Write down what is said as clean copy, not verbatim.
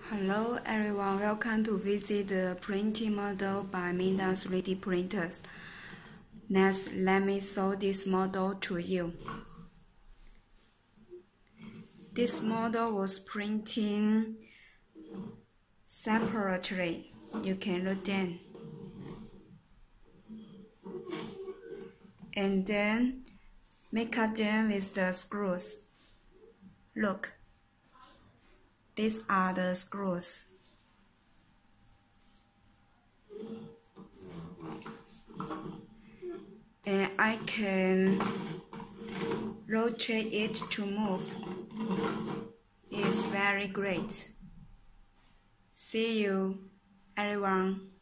Hello everyone, welcome to visit the printing model by MINGDA 3D printers. Next, let me show this model to you. This model was printing separately. You can look down. And then make them with the screws. Look. These are the screws. And I can rotate it to move. It's very great. See you, everyone.